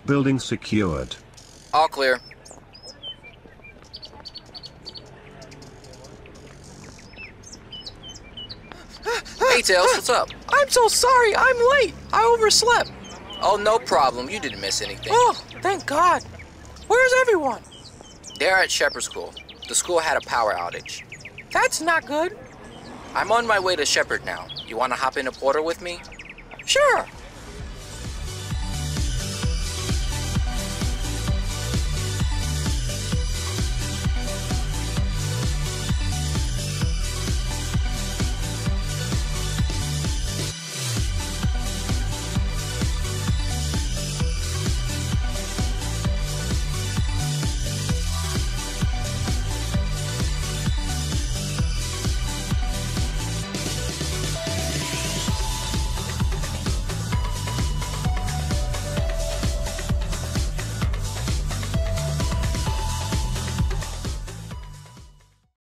Building secured. All clear. Hey, Tails, what's up? I'm so sorry, I'm late. I overslept. Oh, no problem. You didn't miss anything. Oh, thank God. Where's everyone? They're at Shepherd School. The school had a power outage. That's not good. I'm on my way to Shepherd now. You want to hop in a porter with me? Sure.